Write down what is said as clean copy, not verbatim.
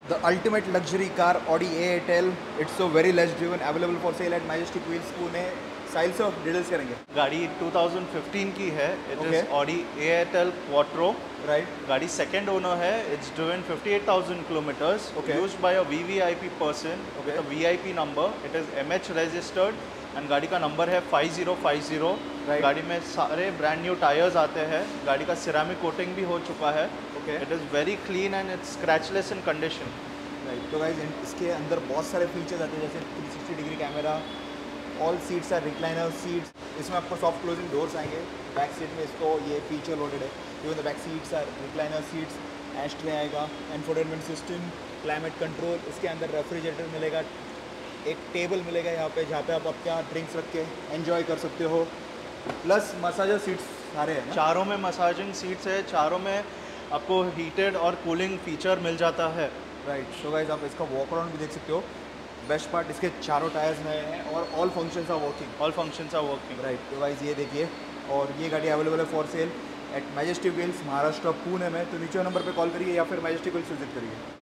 The ultimate luxury car Audi A8L. It's so very less driven, available for sale at Majestic Wheels Pune. साइल से details करेंगे। गाड़ी 2015 की है। It Okay. Is Audi A8L Quattro। Right. गाड़ी second owner है। It's driven 58,000 kilometres. Okay. Used by a VVIP person Okay. With a VIP नंबर। It is MH registered and गाड़ी का नंबर है 5050। Right. गाड़ी में सारे ब्रांड न्यू टायर्स आते हैं। गाड़ी का सिरामिक कोटिंग भी हो चुका है। Okay. It is very clean and it's scratchless in condition. Right. तो गाइस इसके अंदर बहुत सारे फीचर्स आते हैं, जैसे 360 degree camera, all seats are recliner seats. इसमें आपको सॉफ्ट क्लोजिंग डोर्स आएंगे। बैक सीट में इसको ये फीचर लोडेड है। Even the back seats are recliner seats. Ashtray आएगा, इंफोटेनमेंट सिस्टम, क्लाइमेट कंट्रोल। इसके अंदर रेफ्रिजरेटर मिलेगा, एक टेबल मिलेगा यहाँ पे, जहाँ पे आप आपका ड्रिंक्स रख के एंजॉय कर सकते हो। प्लस मसाजर सीट्स सारे हैं ना? चारों में मसाजिंग सीट्स है। चारों में आपको हीटेड और कूलिंग फीचर मिल जाता है। राइट। सो गाइस आप इसका वॉक अराउंड भी देख सकते हो। बेस्ट पार्ट, इसके चारों टायर्स नए हैं और all functions are working. All functions are working. Right. तो गाइस ये देखिए, और ये गाड़ी अवेलेबल है for sale at Majestic Wheels Maharashtra Pune में। तो नीचे नंबर पे कॉल करिए या फिर मैजेस्टिक व्हील्स विजिट करिए।